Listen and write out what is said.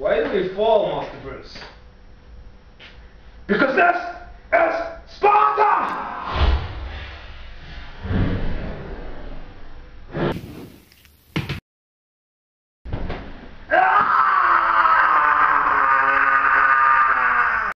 Why do we fall, Master Bruce? Because that's